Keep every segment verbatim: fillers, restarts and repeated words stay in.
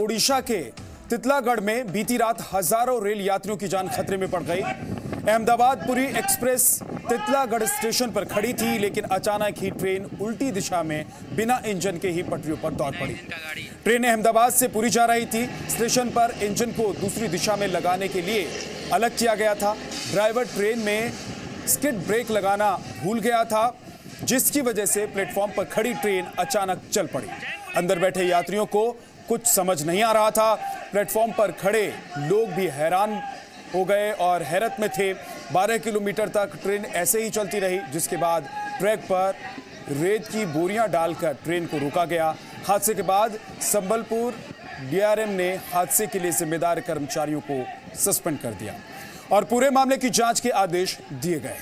ओडिशा के तितलागढ़ में बीती रात हजारों रेल यात्रियों की जान खतरे में पड़ गई। अहमदाबाद पुरी एक्सप्रेस तितलागढ़ स्टेशन पर खड़ी थी, लेकिन अचानक ही ट्रेन उल्टी दिशा में बिना इंजन के ही पटरियों पर दौड़ पड़ी। ट्रेन अहमदाबाद से पुरी जा रही थी। स्टेशन पर इंजन को दूसरी दिशा में लगाने के लिए अलग किया गया था। ड्राइवर ट्रेन में स्किड ब्रेक लगाना भूल गया था, जिसकी वजह से प्लेटफॉर्म पर खड़ी ट्रेन अचानक चल पड़ी। अंदर बैठे यात्रियों को कुछ समझ नहीं आ रहा था। प्लेटफॉर्म पर खड़े लोग भी हैरान हो गए और हैरत में थे। बारह किलोमीटर तक ट्रेन ऐसे ही चलती रही, जिसके बाद ट्रैक पर रेत की बोरियां डालकर ट्रेन को रोका गया। हादसे के बाद संबलपुर डीआरएम ने हादसे के लिए जिम्मेदार कर्मचारियों को सस्पेंड कर दिया और पूरे मामले की जांच के आदेश दिए गए।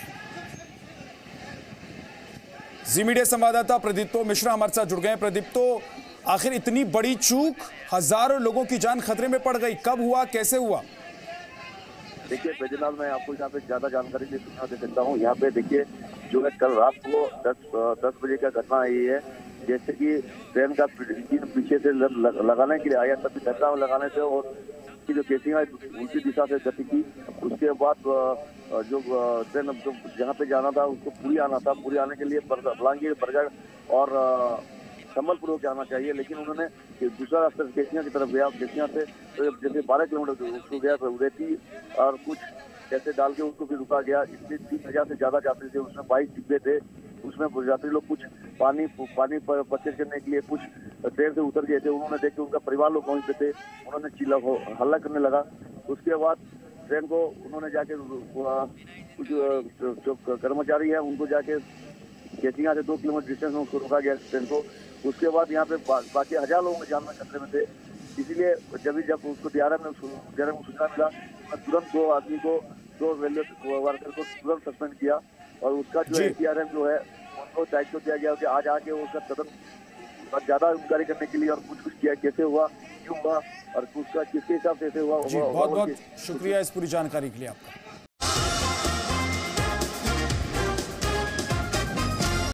जी मीडिया संवाददाता प्रदीप्तो मिश्रा हमारे साथ जुड़ गए। प्रदीप्तो, आखिर इतनी बड़ी चूक, हजारों लोगों की जान खतरे में पड़ गई, कब हुआ, कैसे हुआ? देखिए बैजनाथ, मैं आपको यहाँ पे ज्यादा जानकारी नहीं सुना दे सकता हूँ। यहाँ पे देखिए जो है कल रात को दस दस बजे का घटना आई है। जैसे कि ट्रेन का इंजन पीछे से लगाने के लिए आया, तभी धक्का लगाने से और की जो केसिंग उल्टी दिशा से गति की। उसके बाद जो ट्रेन जो जहाँ पे जाना था उसको पूरी आना था, पूरी आने के लिए बलांगीर, बरगढ़ और संबलपुर होकर आना चाहिए, लेकिन उन्होंने दूसरा रास्ता केसिया की तरफ गया। केसिया से तो जैसे बारह किलोमीटर उसको गया तो रेती और कुछ जैसे डाल के उसको भी रुका गया। इसलिए तीन हजार से ज्यादा यात्री थे, उसमें बाईस डिब्बे थे। उसमें यात्री लोग कुछ पानी पानी परचेज करने के लिए कुछ ट्रेन से उतर गए थे। उन्होंने देखे उनका परिवार लोग वहीं पे थे, उन्होंने चिल्ला हल्ला करने लगा। उसके बाद ट्रेन को उन्होंने जाके कुछ जो कर्मचारी है उनको जाके केसिया से दो किलोमीटर डिस्टेंस में उसको रोका गया ट्रेन को। उसके बाद यहाँ पे बा, बाकी हजार लोगों के जान में खतरे में थे। इसीलिए जब भी जब उसको डीआरएम ने डीआरएम को सूचना मिला, तुरंत दो आदमी को, दो रेलवे वर्कर को तुरंत सस्पेंड किया और उसका जो है डीआरएम जो है उनको दायित्व दिया गया कि आज आके उसका तदन ज्यादा इंक्वायरी करने के लिए और कुछ कुछ किया, कैसे हुआ, क्यों हुआ और उसका किसके हिसाब से ऐसे हुआ। बहुत बहुत शुक्रिया इस पूरी जानकारी के लिए आपका।